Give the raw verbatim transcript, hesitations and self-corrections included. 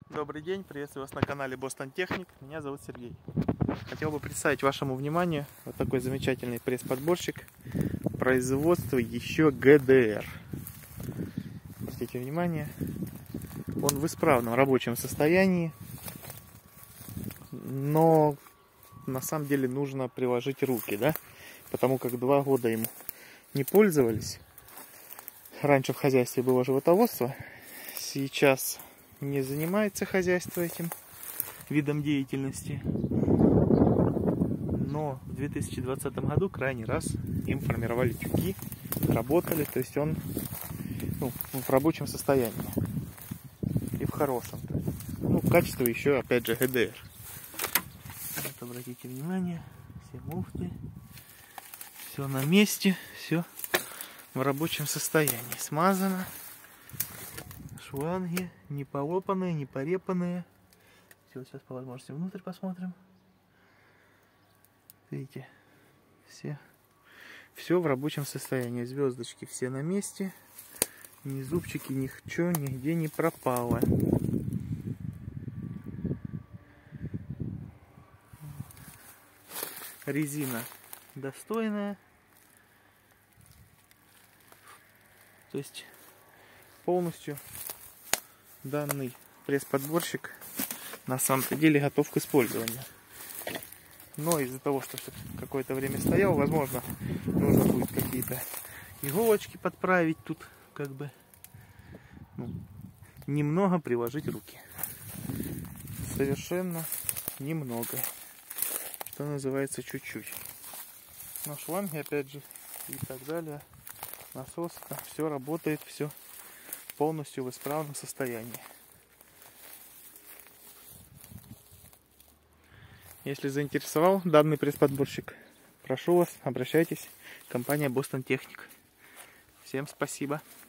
Добрый день, приветствую вас на канале Boston Technic. Меня зовут Сергей. Хотел бы представить вашему вниманию вот такой замечательный пресс-подборщик производства еще джи ди эр. Обратите внимание, он в исправном рабочем состоянии, но на самом деле нужно приложить руки, да? Потому как два года им не пользовались. Раньше в хозяйстве было животноводство, сейчас не занимается хозяйство этим видом деятельности. Но в две тысячи двадцатом году крайний раз им формировали тюки, работали, то есть он ну, в рабочем состоянии и в хорошем. Ну, качество еще, опять же, джи ди эр. Вот, обратите внимание, все муфты, все на месте, все в рабочем состоянии, смазано. Шланги не полопанные, не порепанные. Все, сейчас по возможности внутрь посмотрим. Видите, все, все в рабочем состоянии. Звездочки все на месте. Ни зубчики, ничего нигде не пропало. Резина достойная. То есть полностью данный пресс-подборщик на самом-то деле готов к использованию. Но из-за того, что какое-то время стоял, возможно, нужно будет какие-то иголочки подправить тут, как бы, ну, немного приложить руки. Совершенно немного. Что называется, чуть-чуть. Но шланги, опять же, и так далее, насос, все работает, все полностью в исправном состоянии. Если заинтересовал данный пресс-подборщик, прошу вас, обращайтесь. Компания Boston Technic. Всем спасибо.